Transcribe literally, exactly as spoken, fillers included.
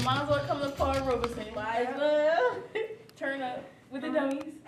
might as well come to Paul Robeson. Might as well turn up with the dummies.